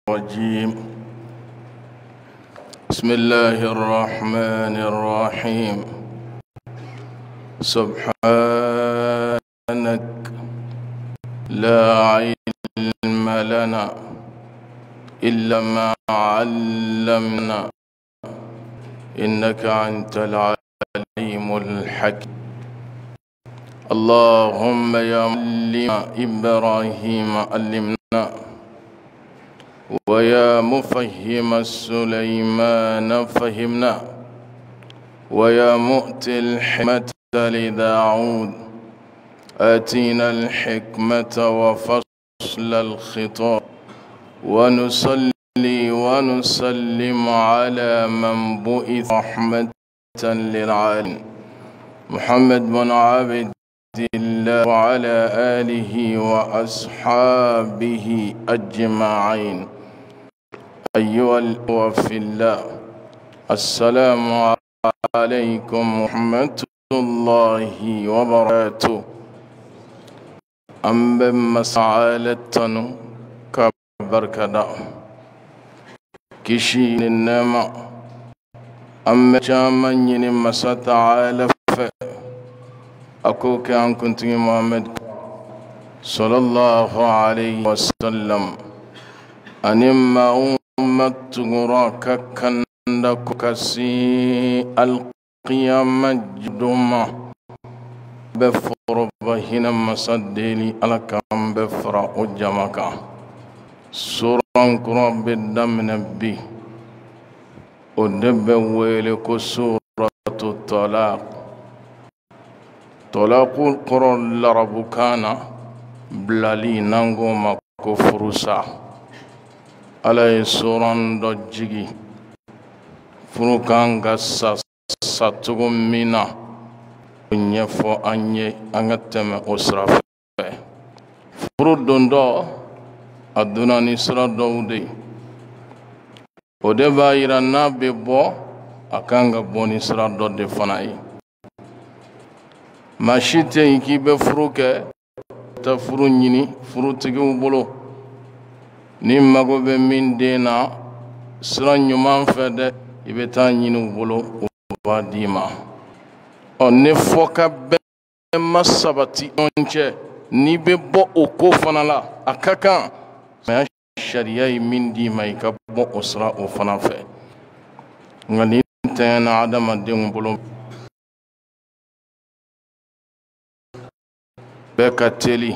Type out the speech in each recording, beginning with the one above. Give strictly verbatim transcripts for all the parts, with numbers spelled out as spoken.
الرجيم. بسم الله الرحمن الرحيم. سبحانك لا علم لنا إلا ما علمنا إنك أنت العليم الحكيم. اللهم يا معلم إبراهيم علمنا، ويا مفهم سليمان فهمنا، ويا مؤتي الحكمة لداود آتينا الحكمة وفصل الخطاب، ونصلي ونسلم على من بعث رحمة للعالمين محمد بن عبد الله وعلى آله وأصحابه أجمعين. أيها الأخوة في الله، السلام عليكم ورحمة الله وبركاته. أم بمسعالتنا كبركدا كشي النما أم جامن مسعالة أكو كان كنت محمد صلى الله عليه وسلم أنما أمت غراك كندك كسي القيامة جدوما بفر بهنا مسدلي على كم بفر أجمعك سورة قرب الدم نبي ودب ويلك سورة الطلاق. طلاق القرآن لربكانا بلالي نانغو مكو فروسا على سوران دجيجي فروكان غسا ساتوغو مينا نيفو أني أنغتم أسرف فرود دوندو أدونا نسرا دودي ودبا إيرانا بيبو أكانغ بوني سرا دودي فناي mashite iki be furu ke ta furu nyini furu tigi bolo ni mago be min dena sira nyuman fede ibe ta nyini bolo ba dima on ne foka be masabati onche ni be bo oko fanala akaka ma sharia min di mai ka bo osra o fana fe ngani tena adama de bolo bekateli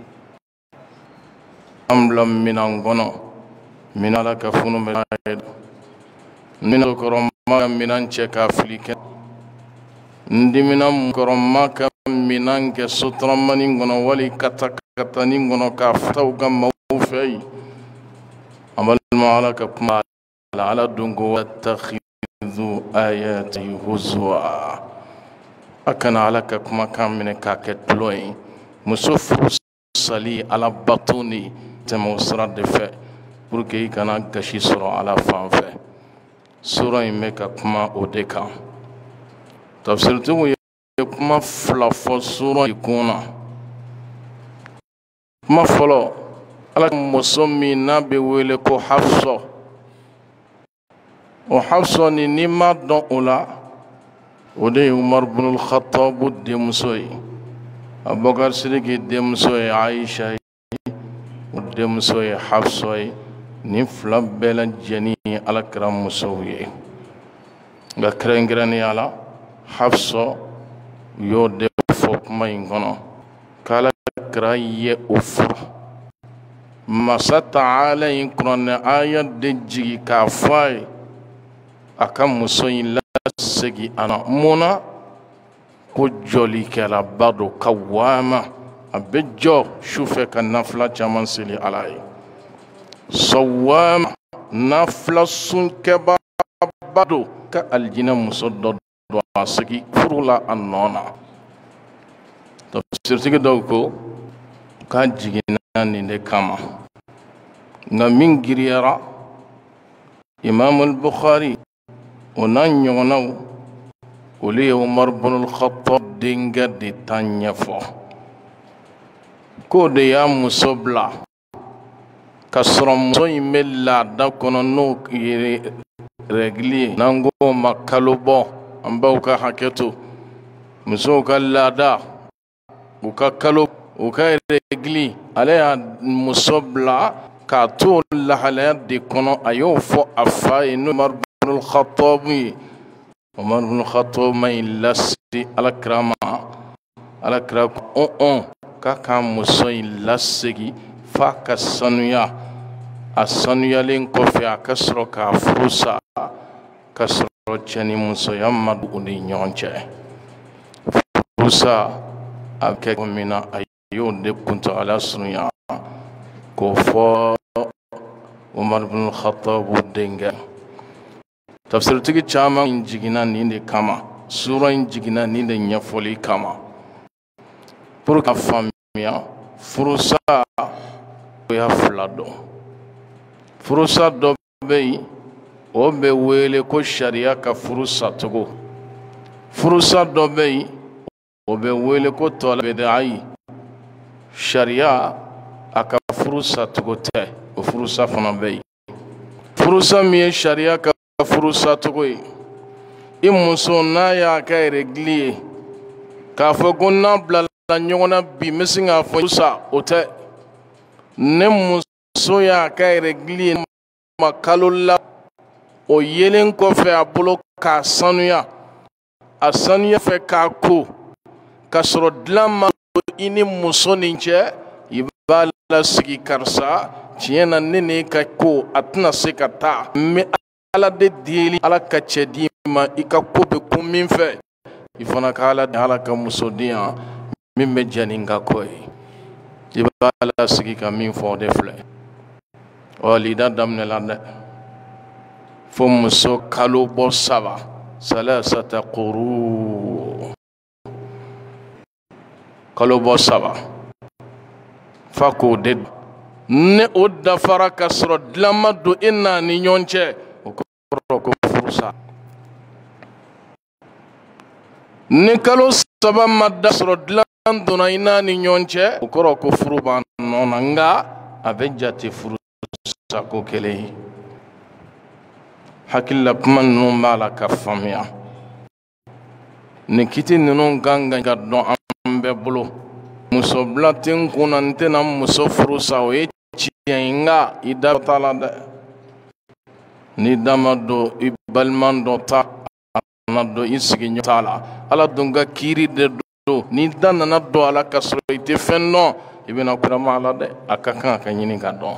amlam minangono minala kafunu meid nino koroma minan cheka afrika ndi minam koroma ka minan ke sutramani ngono wali katakatani ngono ka fawga mawfai amal maalaka mala ala dungo wattakhidhu ayati huzwa akana alaka kuma kamine ka ketloy musofru sali ala batuni temusra de fe pour que kana gashi sura ala fanfe sura imeka kuma odeka tafsir tu kuma fla fo sura ikuna kuma folo ala musomi na be wele ko hafsa o hafsa ni nima don ola ودي عمر بن الخطاب الدمسوي أبو بكر الصديق الدمسوي عائشة الدمسوي حفصة نفلا بلا جني على كرام مسوي غكرين غراني على حفصة يود فوق ما ينغنا كلا كراي أفر ما ستعالى ينكرن آية دجي كافاي أكم مسوي segi ana muna ko joli kala bado kawama abejo shufe kan nafla chaman sili alai sawama nafla sun keba bado ka aljina musoddo do segi furula annona to sirtigi dawko ka jigina ni de kama na mingiriyara imam al-bukhari onan yonau ولي عمر بن الخطاب دينغا دي تانيا فو كود يا مصبلا kasɔrɔ muso in bɛ laada kɔnɔ n'o ye règle ye n'an ko ma kalo bɔ an baw ka hakɛ to musow ka laada u ka kalo u ka règle ale y'a muso bila k'a to lahalaya de kɔnɔ a y'o fɔ a fa ye n'o Umar ibn al-Khattab ye Umar ibn al-Khattab ma in lase alakira ma alakira ko ɔn k'a ka muso in lasegi f'a ka sanuya a sanuyalen kɔfɛ a ka sɔrɔ k'a furu sa ka sɔrɔ cɛ ni musoya ma don u ni ɲɔgɔn cɛ furu sa a bɛ kɛ min na a y'o de kuntagala surunya k'o fɔ Umar ibn al-Khattab denkɛ tafsiritigi caman jiginna nin de kama sura in jiginna nin de ɲɛfɔli kama pour ka faamuya furusa ya fila dɔn furusa dɔ bɛ yen o bɛ wele ko sariya ka furusa cogo furusa dɔ bɛ yen o bɛ wele ko tɔlabɛdayi sariya a ka furusa cogo tɛ o furusa fana bɛ yen furusa min ye sariya ka furusa cogo ye i muso n'a y'a ka règle ye k'a fɔ ko n'a bilala ɲɔgɔn na bi n bɛ se k'a fɔ furusa o tɛ ne muso y'a ka règle ye ma kalo la o yelen kɔfɛ a bolo k'a sanuya a sanuya fɛ k'a ko ka sɔrɔ dilan ma don i ni muso nin cɛ i b'a lasigi karisa tiɲɛ na ne n'e ka ko a tɛna se ka taa n bɛ ala de deli ala ka cɛ di ma i ka ko bɛ kun min fɛ i fana ka ala de ala ka muso di yan min bɛ jɛ ni n ka ko ye i b'a lasigi ka min fɔ o de filɛ ɔ lida daminɛla dɛ fo muso kalo bɔ saba salasata quru kalo bɔ saba fa k'o de ne o dafara ka sɔrɔ dilan ma don e n'a ni ɲɔgɔn cɛ o kɔrɔ ko furusa ni kalo saba ma da sɔrɔ dilan donna i n'a ni ɲɔgɔn cɛ o kɔrɔ ko furu b'a nɔ na nka a bɛ jate furusa ko kelen ye hakilila kuma ninnu b'a la ka faamuya nin kiti ninnu kan ka dɔn an bɛɛ bolo muso bila tɛ n kunna n tɛna muso furu sa o ye tiɲɛ ye nka i da t'a la dɛ n'i da ma don i balima dɔ ta a nana don i sigiɲɔgɔn t'a la ala dun ka kiiri de don n'i da nana don a la ka sɔrɔ i tɛ fɛn dɔn i bɛna kurama a la dɛ a ka kan a ka ɲini ka dɔn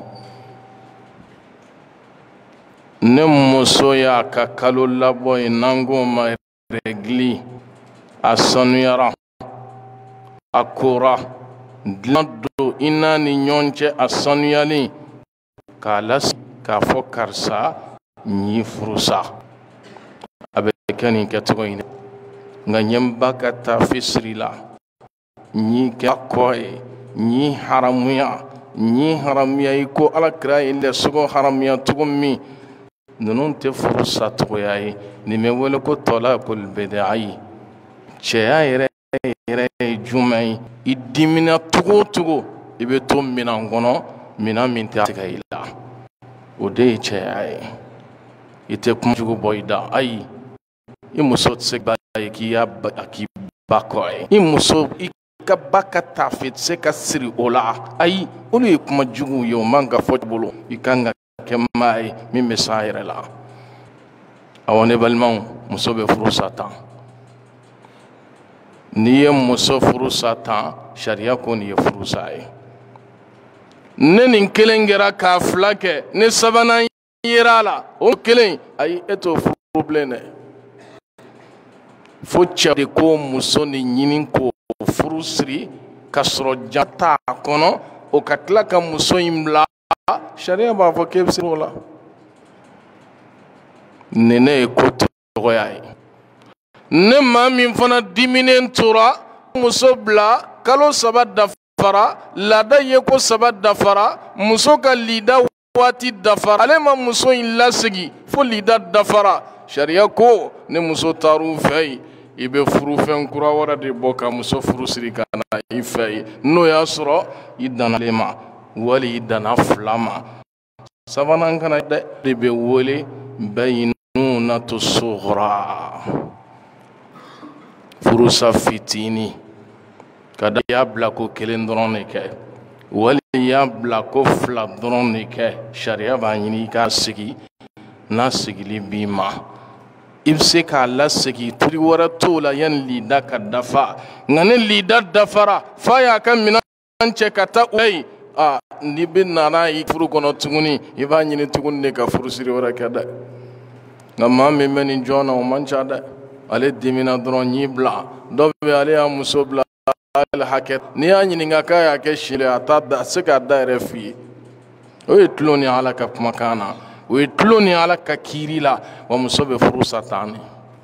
ne muso y'a ka kalo labɔ ye n'an ko ma règle a sanuyara a kora dilan don i n'a ni ɲɔgɔn cɛ a sanuyalen k'a lasigi k'a fɔ karisa n y'i furusa a bɛ kɛ nin kɛcogo in nka ɲɛba ka taa fisiri la n y'i kɛ kɔ ye n y'i haramuya n y'i haramuya i ko alakira ye lɛsogo haramuya cogo min ninnu tɛ furusa cogoya ye nin bɛ wele ko tɔlakul bid'a cɛya yɛrɛ yɛrɛ ye jumɛn ye i dimina cogo o cogo i bɛ to minan kɔnɔ minan min tɛ tigɛ i la o de ye cɛya ye i tɛ kumajugu bɔ i da ayi i muso tɛ se ka ye k'i y'a k'i ba kɔ ye i muso i ka ba ka taafe tɛ se ka siri o la ayi olu ye kumajugu ye o man ka fɔ bolo i kan ka kɛ maa ye min bɛ s'a yɛrɛ la awɔ ne balimaw muso bɛ furu sa tan n'i ye muso furu sa tan sariya ko nin ye furu sa ye ne nin kelen kɛra k'a fila kɛ ne sabanan yera a la o kelen ayi e t'o furu bilen dɛ fo cɛ de ko muso nin ɲini k'o furu siri ka sɔrɔ ja t'a kɔnɔ o ka tila ka muso in bila sariya b'a fɔ k'e bɛ se o la ni ne ye ko tɔgɔya ye ne maa min fana diminen tora muso bila kalo saba dafara laada ye ko saba dafara muso ka lida waati dafara ale ma muso in lasigi fo lida dafara sariya ko ne muso taar'u fɛ yen i bɛ furufɛn kura wɛrɛ de bɔ ka muso furu siri ka na i fɛ yen n'o y'a sɔrɔ i danna ale ma wali i danna fila ma sabanan kana de be wole baynunatu sughra furusa fitini kada ya bla ko kelen dron ne ke wali ya bla ko fla dron ne ke sharia ba nyini ka sigi na sigili bima ibse ka la sigi turi wara tola yan lida ka dafa ngane lida dafara fa ya kan minan ce ka ta uai a ni bin nana yi furu kono tuguni iba nyini tugun ne ka furu siri wara ka da ngama me men jona o mancha da ale dimina dron ni bla dobe ale ya muso bla al haket ni ya nyini ngaka ya ke shile atada sika da refi o itloni ala ka makana ويتلوني على ككيريلا ومصاب فرصة تاني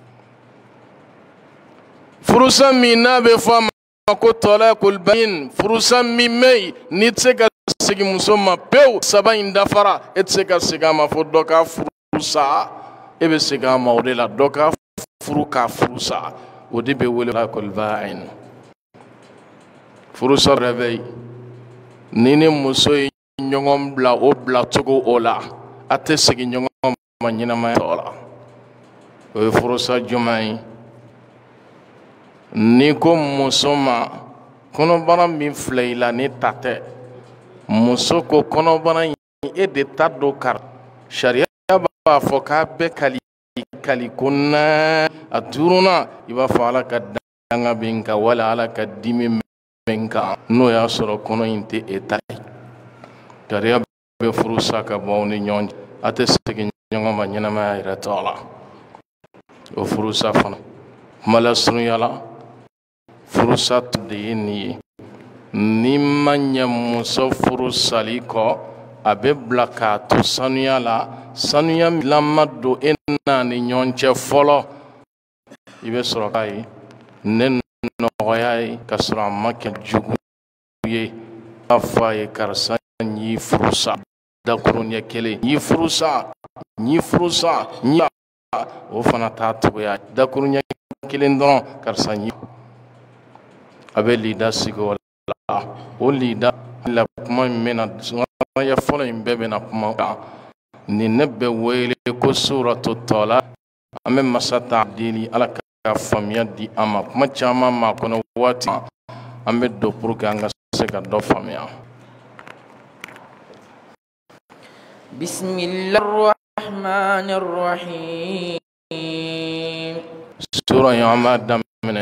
فرصة منا بفهم كتلا كل بين فرصة ممي نتسك سجى مسمى بيو سبعين دفرة اتسك سجى ما فدوكا فرصة إبه سجى ما ودلا دوكا فروكا فرصة ودي بيولي كل باين فرصة ربي نيني مسوي نيوم بلا أو بلا تكو أولا ate sigi nyongo manyina ma tola o furusa jumai ni ko musoma kono bana min fleila ni tate musoko kono bana e de tado kar sharia ba foka be kali kali kunna aturuna iba fala ka danga binka wala ala ka dimi menka no ya soro kono inte etai sharia be furusa ka bawni nyonji ate sigi nyongo ma nyina ma ira tola o furusa fana mala sunu yala furusa de ni ni manya muso furusa liko abe blaka to sanu yala sanu ya lamado enna ni nyonche folo ibe soro kai nen no yai kasra makka jugu ye afaye karsa ni furusa da kurunya kele ni furusa ni furusa ni o fana ta tuya da kurunya kele ndon karsanyi abeli da sigo la o lida la kuma mena ya fola imbebe na kuma ni nebe wele ko suratu tala ame masata dili ala ka famia di ama kuma chama ma kono wati ame do pour ganga se ka do famia. بسم الله الرحمن الرحيم سورة يوم دمنا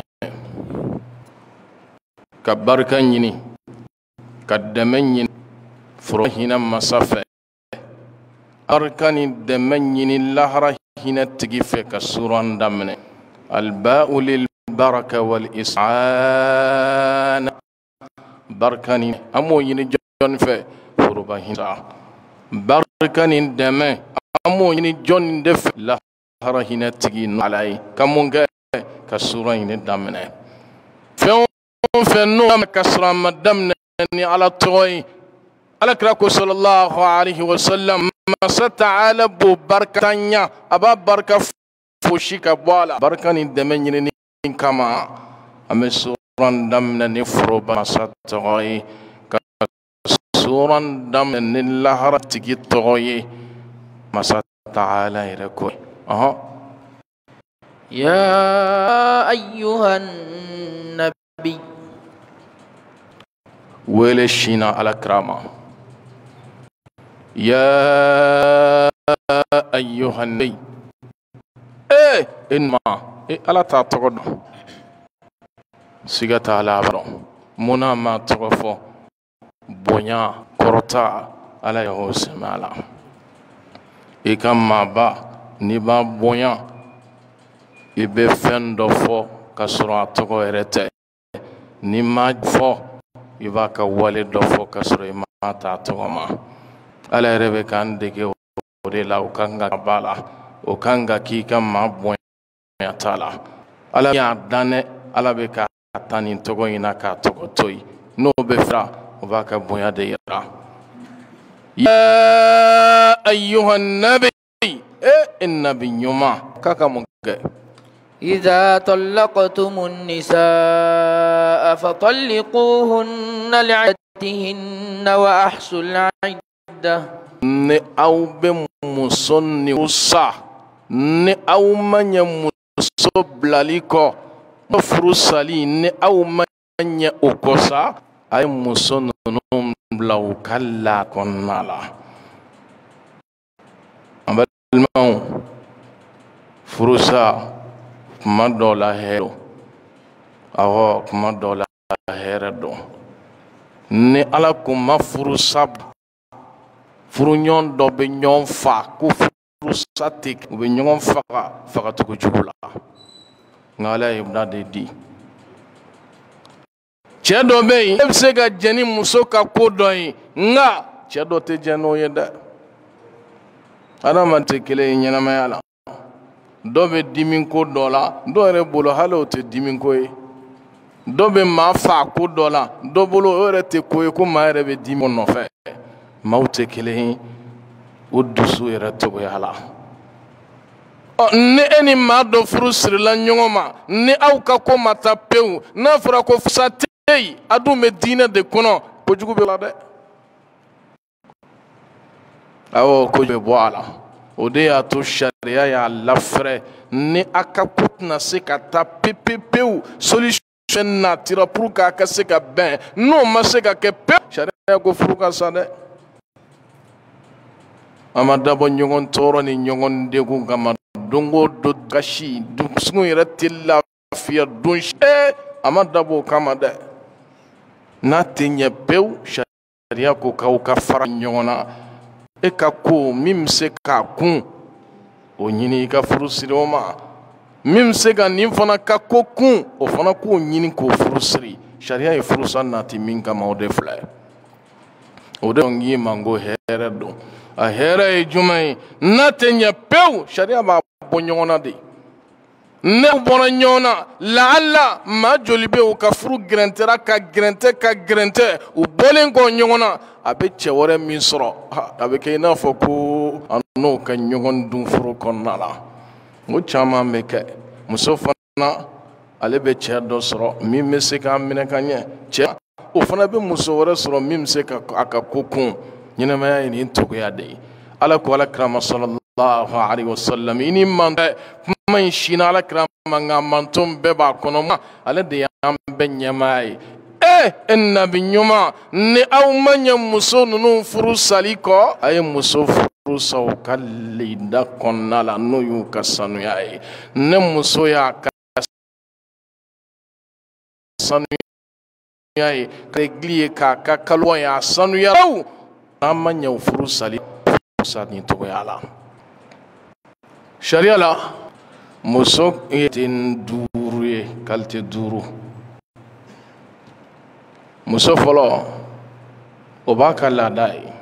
كبرك يني كدمني فرهنا مسافة أركني دمني الله رهنا تجفك سورة دمنا الباء للبركة والإسعان بركني أمو يني جون في فربهنا barkanin deme amo ni jon def la harahina tigi alai kamunga kasura ni damne fe fe no kasra madamne ni ala toy ala krako sallallahu alaihi wasallam ma sata'ala bu barkanya aba barka fushika bwala barkanin deme ni kama amesuran damne ni froba satoi suran dam nillah ratigi toye masa ta'ala irako aha ya ayyuhan nabi wele shina ala krama ya ayyuhan nabi eh inma e ala ta togodo sigata ala baro muna ma togofo bonya korota ala ya hosemala ikama ba ni ba bonya ibe fendo fo kasura togo erete ni ma fo iba ka wale do fo kasura ma ta togo ma ala rebe kan dege o de la ukanga bala ukanga ki kama bonya tala ala ya dane ala be ka tani togo ina ka togo toy no be fra وباك بويا ديرا يا أيها النبي إيه النبي يوما كاكا مونجي إذا طلقتم النساء فطلقوهن لعدتهن وأحصوا العدة ni aw bɛ muso ni sa ni aw ma ɲɛ muso bilali kɔ furu sali ni aw ma ɲɛ o kɔ sa a ye muso ninnu bila u ka la kɔnɔna la. An balimaw, furusa kuma dɔw la hɛrɛ don, awɔ kuma dɔw la hɛrɛ don. Ni Ala ko ma furusa furu ɲɔgɔn dɔ bɛ ɲɔgɔn fa ko furusa tɛ u bɛ ɲɔgɔn faga fagacogo jugu la, nka Ala ye da de di. Cɛ dɔ bɛ yen e bɛ se ka jɛn ni muso ka ko dɔ ye nka cɛ dɔ tɛ jɛn n'o ye dɛ. Adamaden tɛ kelen ye ɲɛnamaya la. Dɔ bɛ dimi ko dɔ la dɔ yɛrɛ bolo hali o tɛ dimi ko ye. Dɔ bɛ maa fa ko dɔ la dɔ bolo o yɛrɛ tɛ ko ye ko maa yɛrɛ bɛ dimi o nɔfɛ. Maaw tɛ kelen ye o dusu yɛrɛ cogoya la. Ɔ ni e ni maa dɔ furu sirila ɲɔgɔn ma ni aw ka ko ma taa pewu n'a fɔra ko furusa tɛ yen a dun bɛ diinɛ de kɔnɔ kojugu bɛ la dɛ. Awɔ kojugu bɛ bɔ a la. O de y'a to sariya y'a lafɛrɛ ni a ka ko tɛna se ka taa pepepewu solution natira pour que a ka se ka bɛn n'o ma se ka kɛ pewu sariya ko furu ka sa dɛ. A ma dabɔ ɲɔgɔn tɔɔrɔ ni ɲɔgɔn degun kama don o don gasi dusukun yɛrɛ tɛ lafiya don si ee a ma dabɔ o kama dɛ. N'a tɛ ɲɛ pewu sariya ko k'aw ka fara ɲɔgɔn na e ka ko min bɛ se k'a kun o ɲini i ka furu siri o ma, min bɛ se ka nin fana ka ko kun o fana k'o ɲini k'o furu siri. Sariya ye furusa nati min kama o de filɛ. O de ye mango hɛrɛ don. A hɛrɛ ye jumɛn ye n'a tɛ ɲɛ pewu sariya b'a bɔ ɲɔgɔn na de. Ne bɔra ɲɔgɔn na laala maa joli bɛ u ka furu gɛrɛntɛra ka gɛrɛntɛ ka gɛrɛntɛ u bɔlen kɔ ɲɔgɔn na a bɛ cɛ wɛrɛ min sɔrɔ a bɛ kɛ i n'a fɔ ko a n'o ka ɲɔgɔn dun furu kɔnɔna la. O caman bɛ kɛ muso fana ale bɛ cɛ dɔ sɔrɔ min bɛ se k'a minɛ ka ɲɛ cɛ o fana bɛ muso wɛrɛ sɔrɔ min bɛ se ka a ka ko kun. Ɲɛnamaya ye nin togoya de ye. Ala ko alakira sallallahu alaihi wasallam i ni man tɛ kuma in si na alakira man nka manton bɛɛ b'a kɔnɔ ale de y'an bɛɛ ɲɛmaa ye. E e nabi ɲuman ni aw ma ɲɛ muso ninnu furu sali kɔ a ye muso furu sa u ka leada kɔnɔna la n'o y'u ka sanuya ye. Ne muso y'a ka sanuya ye ka egili ye k'a ka kaliwa ye a sanuya n'an ma ɲɛ furu sali sa nin togoya la. Sariya la muso ye den duuru ye kalite duuru. Muso fɔlɔ o b'a ka laada ye.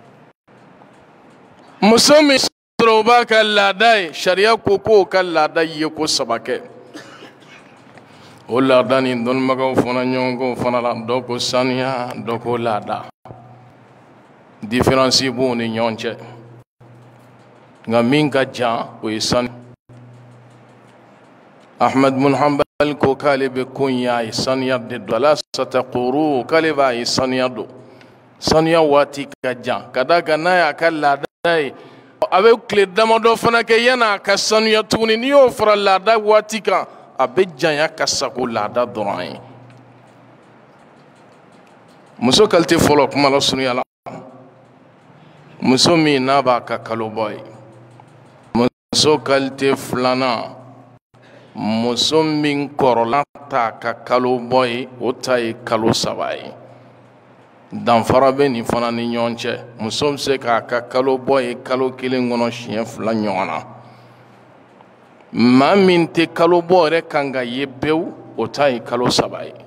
Muso min sɔrɔ o b'a ka laada ye sariya ko k'o ka laada ye ko saba kɛ. O laada ni dɔnnibagaw fana ɲɔgɔn k'o fana la dɔ ko sanuya dɔ ko laada. Différence b'u ni ɲɔgɔn cɛ nka min ka jan o ye sanu. Ahmad bin Hanbal ko k'ale bɛ ko in y'a ye sanuya de don ala satakuru k'ale b'a ye sanuya don. Sanuya waati ka jan ka d'a kan n'a y'a ka laada ye a bɛ tile damadɔ fana kɛ yan'a ka sanuya tuguni n'i y'o fara laada waati kan a bɛ janya ka sago laada dɔrɔn ye. Muso kalite fɔlɔ kuma la sunuya la muso min n'a b'a ka kalo bɔ ye. Muso kalite filanan muso min kɔrɔla t'a ka kalo bɔ ye o ta ye kalo saba ye. Danfara bɛ nin fana ni ɲɔgɔn cɛ. Muso bɛ se k'a ka kalo bɔ ye kalo kelen kɔnɔ siɲɛ fila ɲɔgɔn na. Maa min tɛ kalo bɔ yɛrɛ kan ka ye pewu o ta ye kalo saba ye.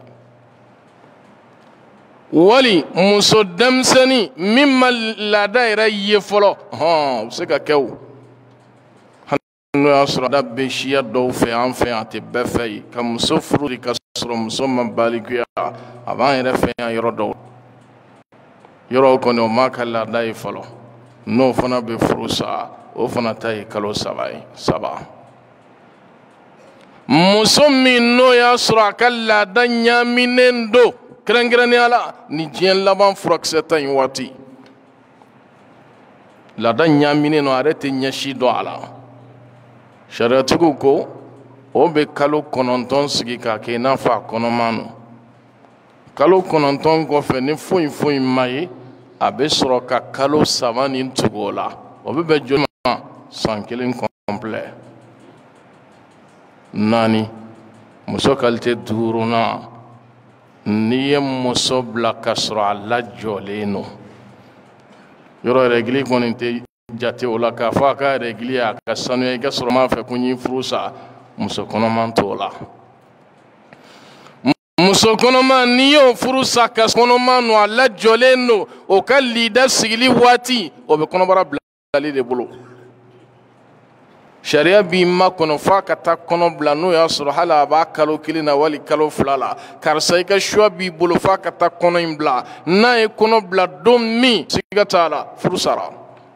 Wali muso denmisɛnnin min ma laada yɛrɛ ye fɔlɔ hɔn o bɛ se ka kɛ o. N'o y'a sɔrɔ da bɛ siya dɔw fɛ an fɛ yan a tɛ bɛɛ fɛ yen ka muso furu de ka sɔrɔ muso ma balikuya a b'an yɛrɛ fɛ yan yɔrɔ dɔw. Yɔrɔw kɔni o m'a ka laada ye fɔlɔ n'o fana bɛ furu sa o fana ta ye kalo saba ye saba. Muso min n'o y'a sɔrɔ a ka laada ɲaaminen don kɛrɛnkɛrɛnnenya la ni diɲɛ laban furakisɛ ta in waati laada ɲaaminen no a yɛrɛ tɛ ɲɛsi dɔn a la sariyatigiw ko o bɛ kalo kɔnɔntɔn sigi k'a kɛ i n'a fɔ a kɔnɔman no kalo kɔnɔntɔn kɔfɛ ni foyi foyi ma ye a bɛ sɔrɔ ka kalo saba nin tugu o la o bɛ bɛn joli ma san kelen kɔnpilɛ naani muso kalite duurunan n'i ye muso bila ka sɔrɔ a lajɔlen no yɔrɔ règle kɔni tɛ jate o la k'a fɔ a ka règle a ka sanuya i ka sɔrɔ m'a fɛ ko n y'i furu sa muso kɔnɔman t'o la muso kɔnɔman n'i y'o furu sa ka kɔnɔman no a lajɔlen no o ka lida sigili waati o bɛ kɔnɔbara bilali de bolo sariya b'i ma kɔnɔ f'a ka taa kɔnɔ bila n'o y'a sɔrɔ hali a b'a kalo kelen na wali kalo fila la karisa i ka choix b'i bolo f'a ka taa kɔnɔ in bila n'a ye kɔnɔ bila don min siga t'a la furu sara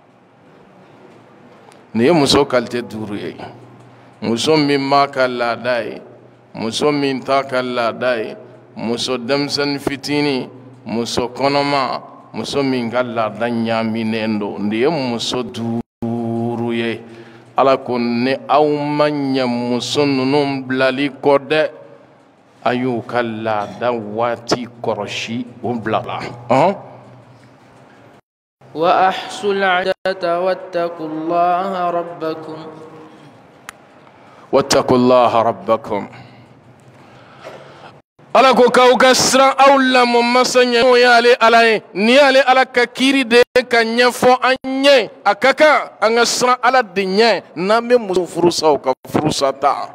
nin ye muso kalite duuru ye muso min b'a ka laada ye muso min t'a ka laada ye muso denmisɛnnin fitinin muso kɔnɔma muso min ka laada ɲaaminen don nin ye muso duuru ye ala ko ni aw ma ɲɛ muso ninnu bilali kɔ dɛ a y'u ka laada waati kɔrɔsi o bila la وأحصوا العدة واتقوا الله ربكم واتقوا الله ربكم ala ko k'aw ka siran aw lamɔ masa ɲɛ n'o y'ale ala ye ni y'ale ala ka kiiri de ye ka ɲɛfɔ an ɲɛ a ka kan an ka siran ala de ɲɛ n'an bɛ muso furusaw ka furusa ta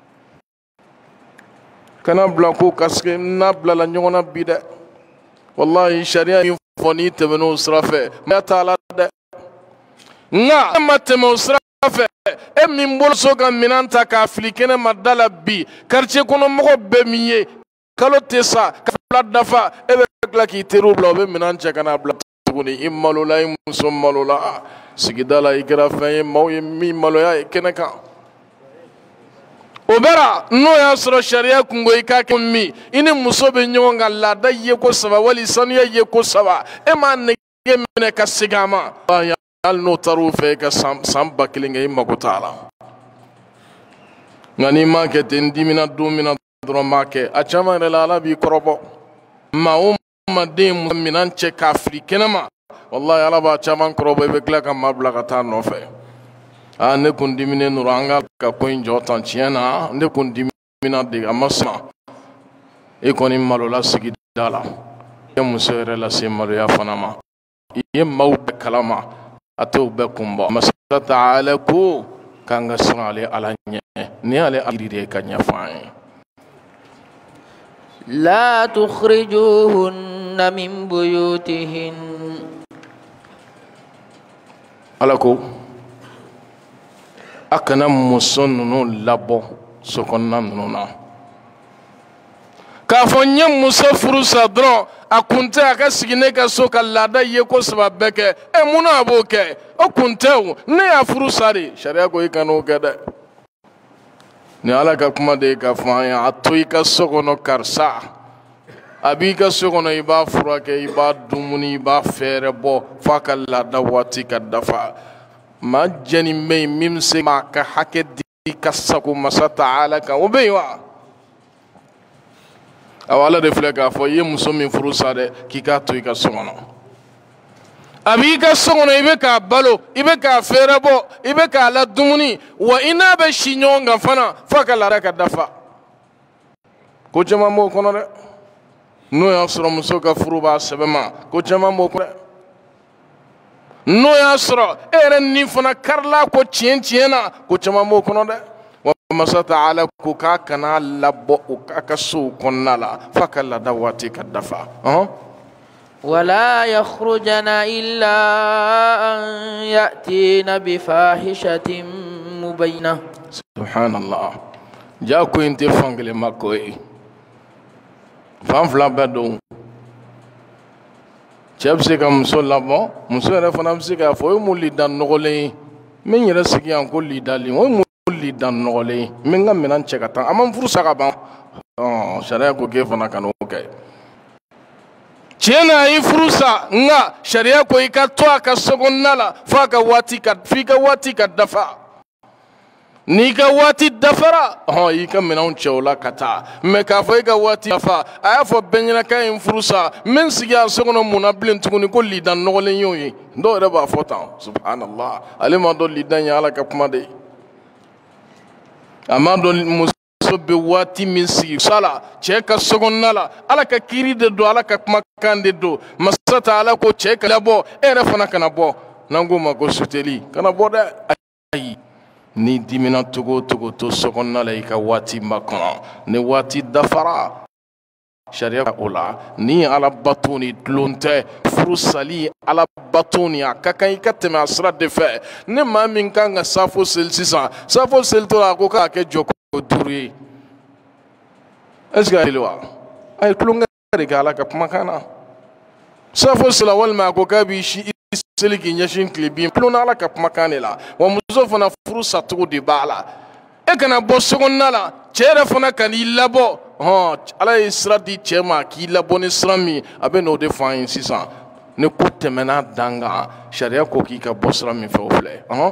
kana bila ko kasike n'a bilala ɲɔgɔn na bi dɛ wallahi sariya min fɔ n'i tɛmɛna o sira fɛ mɛ t'a la dɛ nka e ma tɛmɛ o sira fɛ e min bolo so ka minɛn ta k'a fili kɛnɛ ma da la bi quartier kɔnɔ mɔgɔ bɛɛ min ye kalo tɛ sa ka fila dafa e bɛ tila k'i teriw bila o bɛ minɛn cɛ ka n'a bila tuguni i malola i muso malola sigida la i kɛra fɛn ye maaw ye min maloya ye kɛnɛ kan o bɛra n'o y'a sɔrɔ sariya kun ko i k'a kɛ min i ni muso bɛ ɲɔgɔn kan laada ye ko saba wali sanuya ye ko saba e m'a nege minɛ ka segin a ma hali n'o taar'o fɛ i ka san ba kelen kɛ i mago t'a la nka n'i m'a kɛ ten n dimina don min na dɔrɔn b'a kɛ a caman yɛrɛ la ala b'i kɔrɔbɔ maa o maa den minɛn cɛ k'a fili kɛnɛma wallahi ala b'a caman kɔrɔbɔ i bɛ tila ka maa bila ka taa nɔfɛ aa ne kun diminen nɔrɔ an ka ka ko in jɔ tan tiɲɛ na ne kun dimina de a ma sɔn e kɔni malola sigida la i ye muso yɛrɛ lase maloya fana ma i ye maaw bɛɛ kalama a t'o bɛɛ kun bɔ masa taala ko k'an ka siran ale ala ɲɛ ni ale kiiri de ye ka ɲɛfɔ an ye لا تخرجوهن من بيوتهن ala ko a kana muso ninnu labɔ sokɔnɔna ninnu na k'a fɔ n ye muso furu sa dɔrɔn a kun tɛ a ka sigi ne ka so ka laada ye ko saba bɛɛ kɛ e munna a b'o kɛ o kun tɛ o ne y'a furu sa de sariya ko i kana o kɛ dɛ ni ala ka kuma de ye k'a fɔ an ye a to i ka so kɔnɔ karisa a b'i ka so kɔnɔ i b'a furakɛ i b'a dumuni i b'a fɛɛrɛ bɔ f'a ka laada waati ka dafa maa jɛni bɛ yen min bɛ se maa ka hakɛ di ka sago masa taala kan o bɛ yen wa awa ala de filɛ k'a fɔ i ye muso min furu sa dɛ k'i k'a to i ka so kɔnɔ a b'i ka so kɔnɔ i bɛ k'a balo i bɛ k'a fɛɛrɛ bɔ i bɛ k'a la dumuni wa i n'a bɛ si ɲɔgɔn kan fana f'a ka laada ka dafa ko caman b'o kɔnɔ dɛ n'o y'a sɔrɔ muso ka furu b'a sɛbɛn ma ko caman b'o kɔnɔ dɛ n'o y'a sɔrɔ e yɛrɛ ni fana karila ko tiɲɛ tiɲɛ na ko caman b'o kɔnɔ dɛ wa masa taala ko k'a kana labɔ o k'a ka sow kɔnɔna la f'a ka laada waati ka dafa ولا يخرجن إلا أن يأتين بفاحشة مبينة سبحان الله جاكو انت فانجلي ماكوي فان فلا بدو cɛ bɛ se ka muso labɔ muso yɛrɛ fana bɛ se k'a fɔ o ye mun lida nɔgɔlen ye n bɛ n yɛrɛ sigi yan ko lidali o ye mun lida nɔgɔlen ye n bɛ n ka minɛn cɛ ka taa a ma n furu sa ka ban sariya ko k'e fana ka n'o kɛ Chena i furusa nga sharia ko i ka to ka sokonna la fa ka wati ka fi ka wati ka dafa ni ka wati dafara ho i ka menaw chewla kata me ka fa i ka wati dafa aya fo benyina ka i furusa men siga sokono muna blin tuguni ko lidan nogolen yoyi ndo re ba fotan subhanallah alima do lidan ya ala ka kuma de amado muso be wati min sigi sala cheka sokonna la ala ka kiri de do ala ka kuma kande do masata ala ko cheka labo ere fana kana bo nango ma ko suteli kana bo de ay ni dimina togo togo to sokonna la ka wati makona ne wati dafara sharia ola ni ala batuni tlunte frusali ala batuni akaka ikatema asra de fe ne ma min kanga safo sel sisa safo sel to la ko ka ke joko duri esga ilwa ay klunga de gala ka makana safo sel wal ma ko ka bi shi seliki nyashin klibi pluna ala ka makane la wa muzofa na frusa to de bala e kana bo sogonna la chere fana kan ilabo ha ala isra di chema ki labo ni srami abe no de fain sisa ne kutte mena danga sharia ko ki ka bo srami fe ofle ha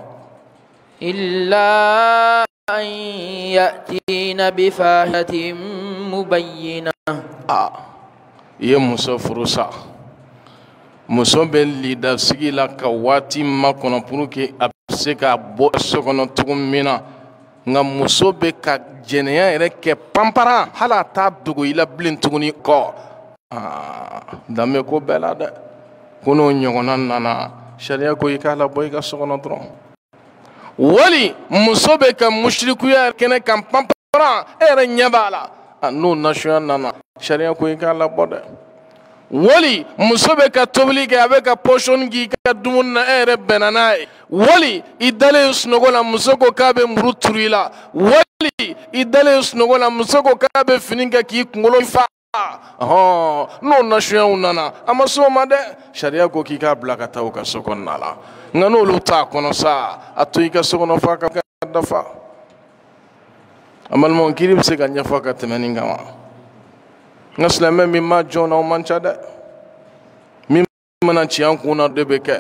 illa an yatina bi fahatin mubayyina ah ye muso frusa muso be lida sigila ka wati makono pour que abse ka bo sokono tugumina nga muso be ka jeneya ere ke pampara hala ta dugu ila blin tuguni ko ah dame ko bela de kono nyogona nana sharia ko ikala boy ka sokono dron wali muso be ka mushriku ya kene kam pampara ere nyabala anu nashwan nana sharia ko ikala bode wali musobe ka tobli ke abe ka poshon gi ka dumun na ere benanai wali idale usnogola musoko kabe muruturila wali idale usnogola musoko kabe fininga ki ngolo fa oh no nashya unana amaso made sharia ko ki ka blaka taw ka sokon nala ngano lu ta kono sa atoy ka sokono fa ka dafa amal mon kirim se ka nyafa ka temeninga ma ngaslame mi ma jona o manchada mi mana cian kuna de beke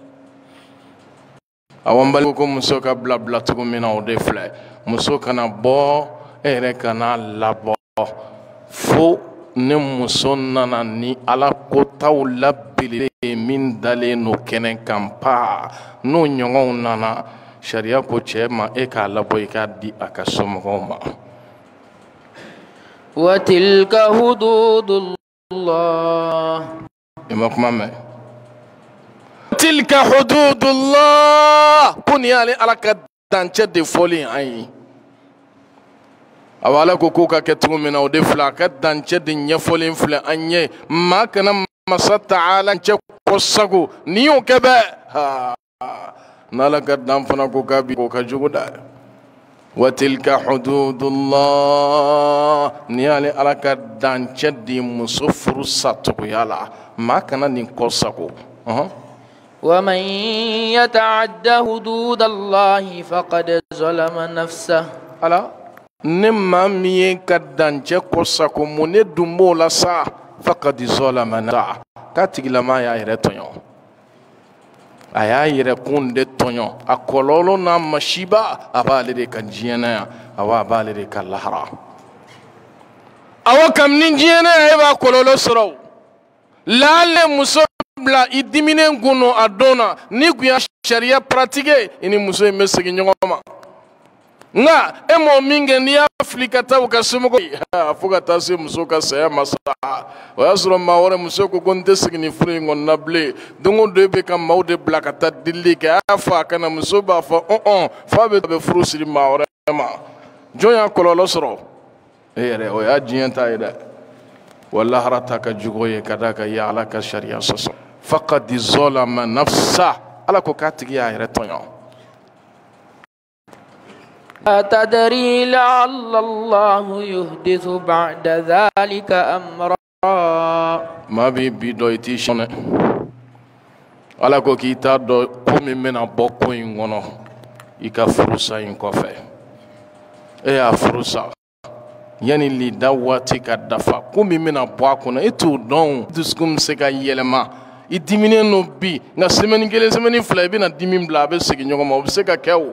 awambal ko muso ka bla bla to mina o de fle muso kana bo ere kana labo fo ne muso nana ni ala ko taw labile min dale no kenen kampa no nyongo nana sharia ko chema e ka labo e ka di akasomo ma وتلك حدود الله إمام تلك حدود الله كن يعني على كدانشة دفولي أي أولا كوكا كتوم من أو دفلا كدانشة دنيا فولين فلا أني ما كنا مسات تعالى نشوف قصقو نيو كبا نالا كدام فنا كوكا بي كوكا جودا وتلك حدود الله نيالي على كدان جدي مسفر ساتو يالا ما كان نكوسكو أه. ومن يتعد حدود الله فقد ظلم نفسه على نما مي كدان جكوسكو من دمولا سا فقد ظلم نفسه كاتيلا ما يا يرتون aya yere kunde tonyo akololo na mashiba abale de kanjiena awa abale de kalahara awa kam ninjiena eba kololo soro lale musobla idimine nguno adona ni kuya sharia pratique ini muso mesegi nyoma nga emo minge ni Afrika taw kasumuko afuga tasi muso ka saya masa wasro mawore muso ko gonde signi furi ngon nable dungo debe kam mawde blakata dilli ka afa kana muso ba fa on on fa be be furu siri mawore ma joya kololo soro ere o ya jienta ida walla harata ka jugoye kadaka ya ala ka sharia soso faqad zalama nafsa ala ko katigi ya ere tonyo أتدري لعل الله يحدث بعد ذلك أمرا ما بي بيدو يتيشون على كو كيتا دو كومي منا بوكو ينغونو يكا فروسا ينكوفي ايا فروسا yani lida waati ka dafa ko min bɛna bɔ a kɔnɔ e t'o dɔn dusukun bɛ se ka yɛlɛma i diminen no bi nka semaine kelen semaine fila i bɛna dimi bila a bɛ segin ɲɔgɔn ma o bɛ se ka kɛ o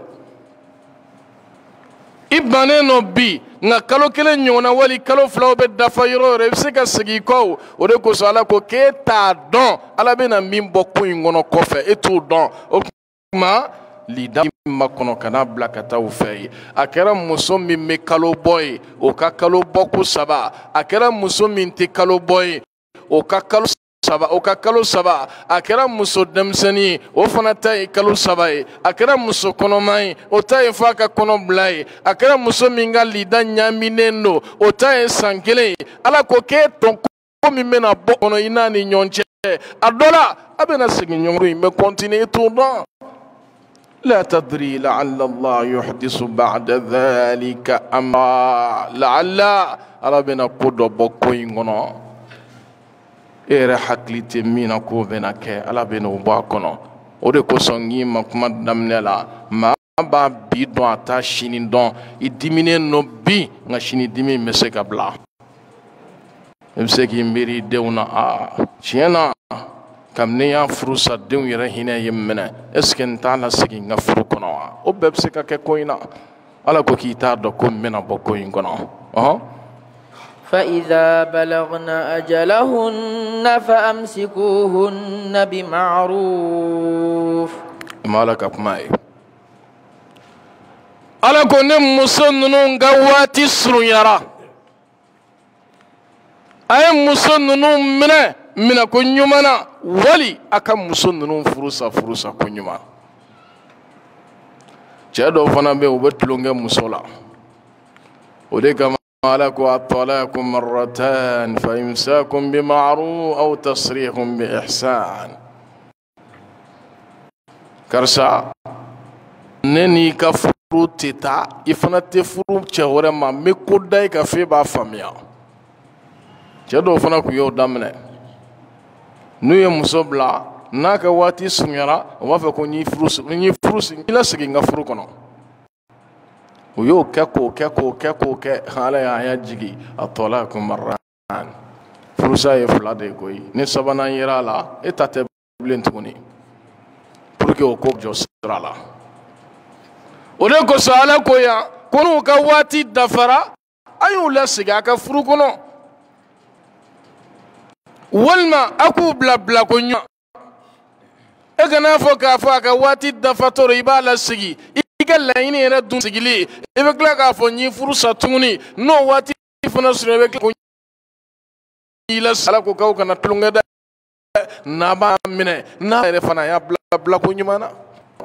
i bannen no bi nka kalo kelen ɲɔgɔnna wali kalo filaw bɛ dafa yɔrɔ o yɔrɔ i bɛ se ka segin i kɔ o o de kosɔn ala ko k'e t'a dɔn ala bɛna min bɔ ko in kɔnɔ kɔfɛ e t'o dɔn o tuma lida ma kɔnɔ kana bila ka taa u fɛ ye a kɛra muso min bɛ kalo bɔ ye o ka kalo bɔ ko saba a kɛra muso min tɛ kalo bɔ ye o ka kalo saba o ka kalo saba a kɛra muso denmisɛnnin ye o fana ta ye kalo saba ye a kɛra muso kɔnɔma ye o ta ye fɔ a ka kɔnɔ bila ye a kɛra muso min ka lida ɲaaminen don o ta ye san kelen ye ala ko k'e tɔn ko min bɛna bɔ kɔnɔ i n'a ni ɲɔgɔn cɛ a dɔ la a bɛna segin ɲɔgɔn in bɛ kɔntiniye t'o dɔn لا تدري لعل الله يحدث بعد ذلك أمرا لعل ربنا قد بكوين غنا إير حقلتي مينا كوبنا كي على بنا وباكنا ودكو سنجي مكمد دمنلا ما با بيدو أتا شيني دون يدميني نوبي نشيني دمي مسكا بلا مسكي ميري ديونا آه شينا kam ne y'a furu sa denw yɛrɛ hinɛ ye minɛ est-ce que n t'a la segin n ka furu kɔnɔ wa o bɛɛ bɛ se ka kɛ ko in na ala ko k'i t'a dɔn ko n bɛna bɔ ko in kɔnɔ ɔhɔn فإذا بلغن أجلهن فأمسكوهن بمعروف ma ala ka kuma ye ala ko ne muso ninnu ka waati surunyara a ye muso ninnu minɛ mina ko ɲuman na wali a ka muso ninnu furusa furusa ko ɲuman cɛ dɔw fana bɛ yen u bɛ tulonkɛ muso la o de kama ala ko at-talaqu marratan fa imsakun bi ma'ruf aw tasrihun bi ihsan karisa ne n'i ka furu tɛ taa i fana tɛ furu cɛ wɛrɛ ma n bɛ ko da i ka f'e b'a faamuya cɛ dɔw fana tun y'o daminɛ n'u ye muso bila n'a ka waati surunyara o b'a fɛ ko n y'i furu n y'i furu n la segin n ka furu kɔnɔ u y'o kɛ k'o kɛ k'o kɛ k'o kɛ ala y'a jigi a tɔla ko marran furusa ye fila de ye koyi ni sabanan yera a la e ta tɛ bilen tuguni pour que o ko jɔ sira la o de kosɔn ala ko yan ko n'u ka waati dafara a y'u lasegin a ka furu kɔnɔ walima a k'u bila bila ko ɲuman e kana fɔ k'a fɔ a ka waati dafatɔ i b'a lasigi i ka laɲini yɛrɛ dun sigili i bɛ tila k'a fɔ n y'i furu sa tuguni n'o waati fana sɔrɔ i bɛ tila ko i lasigi ala ko k'aw kana tulonkɛ dɛ n'a b'a minɛ n'a yɛrɛ fana y'a bila bila ko ɲuman na.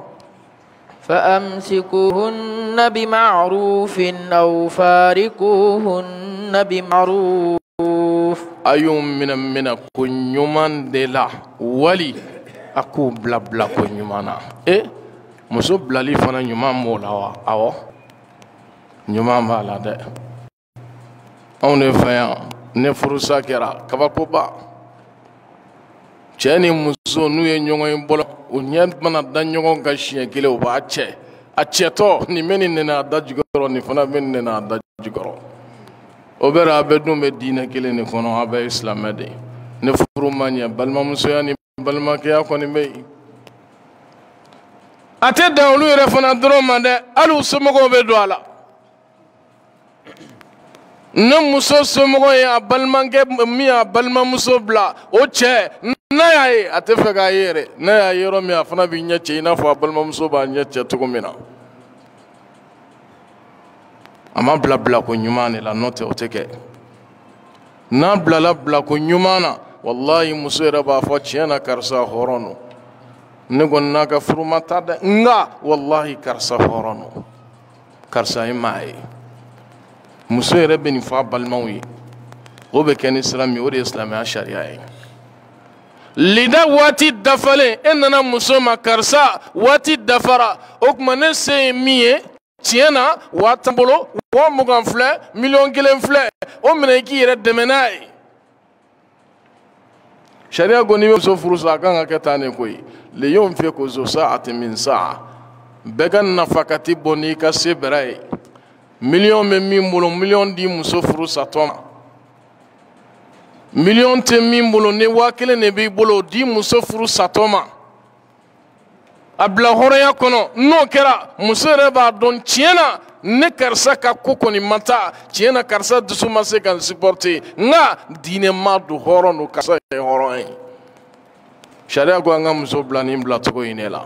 فأمسكوهن بمعروف أو فارقوهن بمعروف ayum mina mina ko ɲuman de la wali a k'u bila bila ko ɲuman na e muso bilali fana ɲuman b'o la wa awɔ ɲuman b'a la dɛ anw de fɛ yan ne furusa kɛra kabakoba cɛ ni muso n'u ye ɲɔgɔn ye bolo u ɲɛ mana da ɲɔgɔn ka siɲɛ kelen u b'a cɛ a cɛtɔ nin bɛ nin nɛnɛ a da jukɔrɔ nin fana bɛ nin nɛnɛ a da jukɔrɔ o bɛɛ a bɛɛ dun bɛ diinɛ kelen de kɔnɔ a bɛɛ ye silamɛ de ye ne furu ma ɲɛ balimamusoya ni balimakɛya kɔni bɛ yen a tɛ dan olu yɛrɛ fana dɔrɔn ma dɛ hali u somɔgɔw bɛ don a la ne muso somɔgɔ ye a balimakɛ min y'a balimamuso bila o cɛ n'a y'a ye a tɛ fɛ k'a ye yɛrɛ n'a y'a ye yɔrɔ min a fana b'i ɲɛ cɛ i n'a fɔ a balimamuso b'a ɲɛ cɛ cogo min na a ma bila bila ko ɲuman de la n'o tɛ o tɛ kɛ n'a bilala bila ko ɲuman na walahi muso yɛrɛ b'a fɔ tiɲɛ na karisa hɔrɔn don ne kɔni n'a ka furu ma taa dɛ nka walahi karisa hɔrɔn don karisa ye maa ye muso yɛrɛ bɛ nin fɔ a balimaw ye o bɛ kɛ ni sira min o de ye silamɛya sariya ye lida waati dafalen e nana muso ma karisa waati dafara o tuma ne se ye min ye tiɲɛ na waa tan bolo waa mugan filɛ miliyɔn kelen filɛ o minɛ i k'i yɛrɛ dɛmɛ n'a ye sariya ko n'i bɛ muso furu sa a kan ka kɛ tan de koyi liyunfiqu zu sa'atin min sa'a bɛɛ ka nafakati bɔ n'i ka se bɛrɛ ye million me min bolo million di muso furu satoma million te min bolo ne wakile ne bi bolo di muso furu satoma abla horoya kono no kera muso reba don tiena ne karsa ka kokoni mata tiena karsa dusu mase kan supporter nga dine ma du horo no karsa horo en sharia ko nga muso blani bla to inela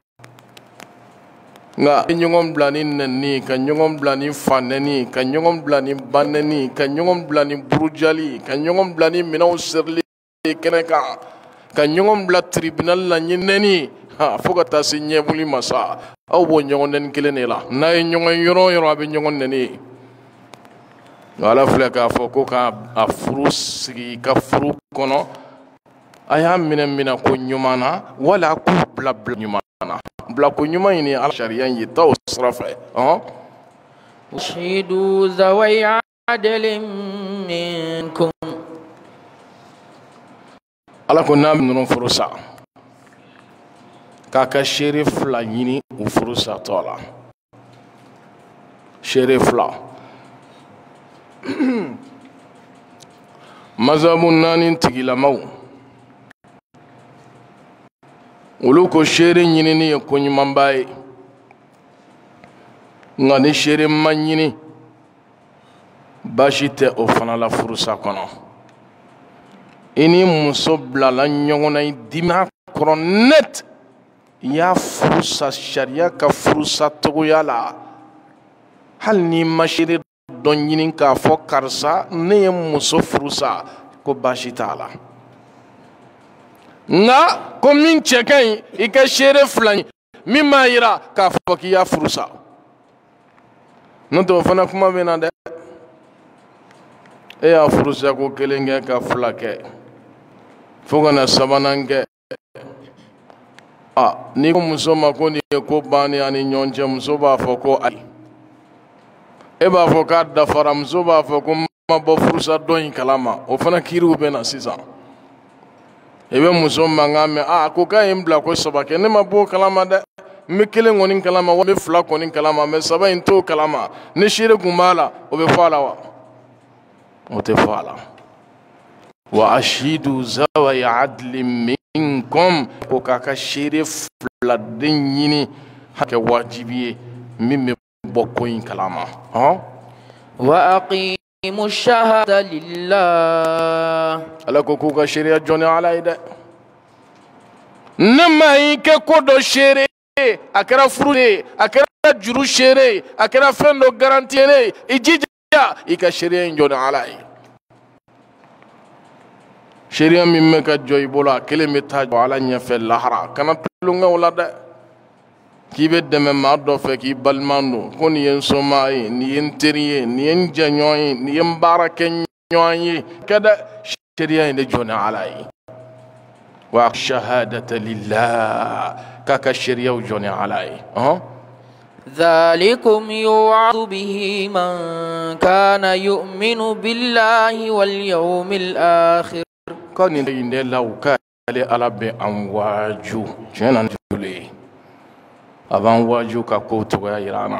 nga nyongom blani nani ka nyongom blani fanani ka nyongom blani banani ka nyongom blani burujali ka nyongom blani minaw sirli keneka ka nyongom bla tribunal la nyineni ha foga ta si nyebuli masa aw bo nyongon nen kelenela na nyongon yoro yoro abi nyongon neni wala fle ka foko ka afru sigi ka furu kono aya minen mina ko nyumana wala ku bla bla nyumana bla ko nyuma ini al sharia yi taw srafa ha shidu zawai adlin minkum ala ko nam non furusa kaka sheriff la nyini u furusa tola sheriff la mazabun nanin tigila maw ulu ko shere nyini ni ko nyumambaye ngani shere manyini bashite o fana la furusa kono ini muso blala nyongona dima kronet ya furusa sharia ka furusa togoyala hal ni mashiri don nyinin ka fo karsa ne muso furusa ko bashitala nga ko min chekan ika shere fulani mimma yira ka fo ki ya furusa no to fana kuma bena de e ya furusa ko kelenge ka fulake fogana sabanange ah ni ko muso ma ko ni ko bani ani nyonje muso ba fo ko ai e ba fo ka da fara muso ba fo ko ma bo furusa don kalama o fana kiru bena sisa ebe muso mangame ah ko ka imbla ko sabake ne ma bo kalama da me kele ngoni kalama wa me fla ko ni kalama me saba into kalama ne shire kumala o be fala wa o te fala wa ashidu zawai adlin minkum ko kaka shire fla den yini hake wajibiye mimme bokko yin kalama ha wa aqimu shahada lillah ala ko ko ka shari'a joni ala ida nama yike ko do shere akara frude akara juru shere akara fendo garantiere ijija ika shari'a joni ala shari'a mimme ka joy bola kele meta ala nyafe lahara kana tulunga wala da kibe deme ma do fe ki balmando ko ni en somay ni en teriye ni en janyoy ni en barake nyoy kada shari'a inde joni ala wa shahadata lillah kaka shari'a joni ala ha ذلكم يوعظ به من كان يؤمن بالله واليوم الآخر كان inde lauka ale alabe anwaju jena jule aban waju ka ko to ya irana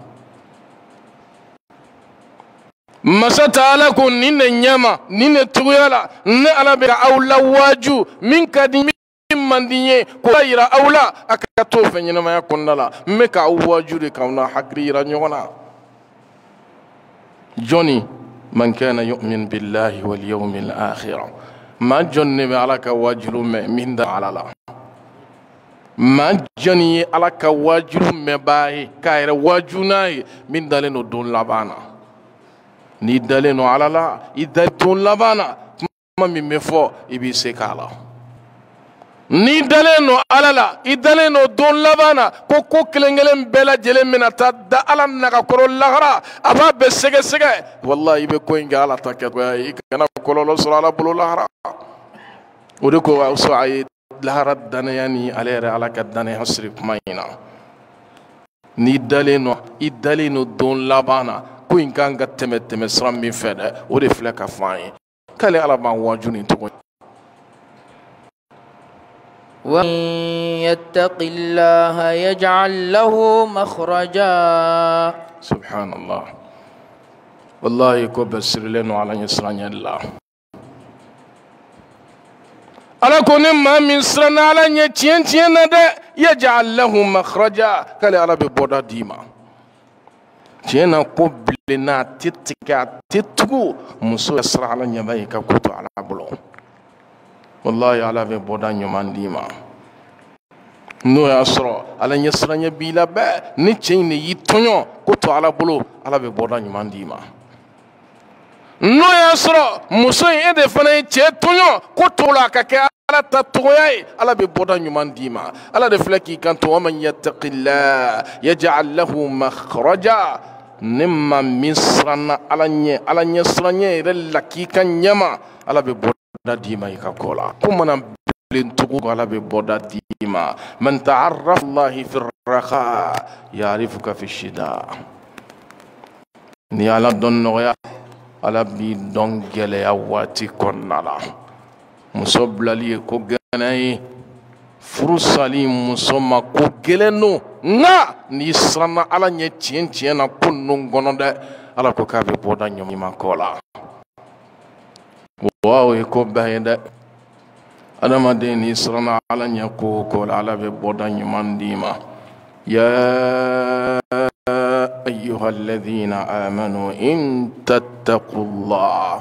masata ala kun ninne nyama ninne tuyala ne alabe ka awla waju min kadimi mandiye ko ira awla akato fenyina ma yakonnala me ka waju de kauna hakri ira nyona joni man kana yu'min billahi wal yawmil akhir ma jonni be alaka wajulu me min da alala ma joni alaka wajulu me bayi kayre wajunai min daleno don labana ni daleno alala idal don labana ma mi me fo ibi sekala ni daleno alala idaleno don labana ko ko kelengelen bela jele minata da alan naka koro lahara aba be sege sege wallahi be ko inga ala taket ko ay kana ko lo sura bulu lahara ode ko wa so ay lahara danayani alere ala kadane hasri kumayna ni daleno idaleno don labana ko inga nga temete mesram mi fede ode fleka fay kale ala ban wajuni to ومن يتق الله يجعل له مخرجا. سبحان الله. والله كبسر لنا على يسرنا الله على كون ما من سرنا على يتين تين ده يجعل له مخرجا قال على ببودا ديما تينا قبلنا تتكا تتكو مسو يسر على يباي كوتو على بلو والله على ببودا نيمان ديما نو يسر على يسرنا بيلا با نتين يتونيو كوتو على بلو على ببودا نيمان ديما no ya soro muso e de fana che tonyo ko tola ka ke ala ta toyai ala be boda nyuman dima ala de flaki kan to man yattaqillah yaj'al lahu makhraja nimma misrana ala nye ala nye sranye re laki kan nyama ala be boda dima ka kola kuma nan len tugu ala be boda dima man ta'arraf Allah fi ar-raha ya'rifuka fi ash-shida ni ala don noya ala bi don gɛlɛya waati kɔnɔna la muso bilali ye ko gɛlɛn ye furu sali muso ma ko gɛlɛn no nka n'i siranna ala ɲɛ tiɲɛ tiɲɛ na ko ninnu kɔnɔ dɛ ala ko k'a bɛ bɔda ɲuman kɔ la wa o ye ko bɛɛ ye dɛ adamaden n'i siranna ala ɲɛ ko o ko la ala bɛ bɔda ɲuman d'i ma ya أيها الذين آمنوا إن تتقوا الله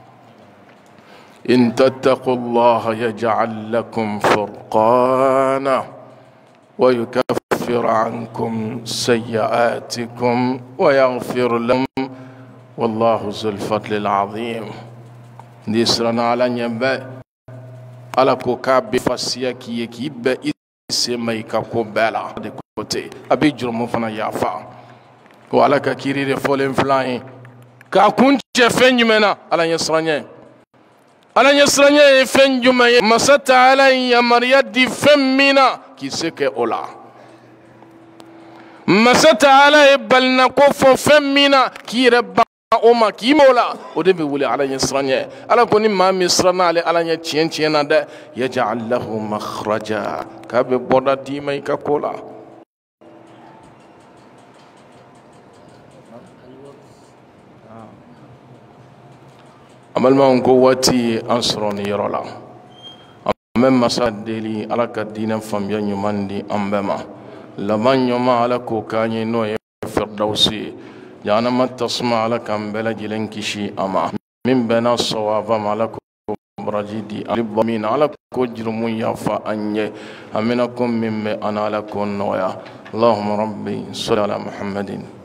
إن تتقوا الله يجعل لكم فرقانا ويكفر عنكم سيئاتكم ويغفر لكم والله ذو الفضل العظيم. نسرنا على نبأ على كوكب فسيك يكيب اسمي كوبلا أبي جرم فنا يافا wala ka kiri de folen flan ka kun cɛ fɛn jumɛn na ala ɲɛ siranɲɛ ala ɲɛ siranɲɛ ye fɛn jumɛn ye masa taala ye yamaruya di fɛn min na k'i se kɛ o la masa taala ye balina ko fɔ fɛn min na k'i yɛrɛ ban o ma k'i m'o la o de bɛ wele ala ɲɛ siranɲɛ ala ko ni maa min siranna ale ala ɲɛ tiɲɛ tiɲɛ na dɛ yaj'al lahu makhraja k'a bɛ bɔda d'i ma i ka ko la. amalma ko wati an sɔrɔ ni yɔrɔ la an bɛ masa deli ala ka diinɛ faamuya ɲuman di an bɛɛ ma laban ɲuman ala k'o k'an ye n'o ye firdausi ye jahanama tasuma ala k'an bɛɛ lajɛlen kisi a ma min bɛnna sawaba ma ala k'o baraji di ali bɔ min na ala k'o jurumu yafa an ye amina ko min bɛ an ala k'o nɔgɔya allahumma rabbi salli ala muhammadin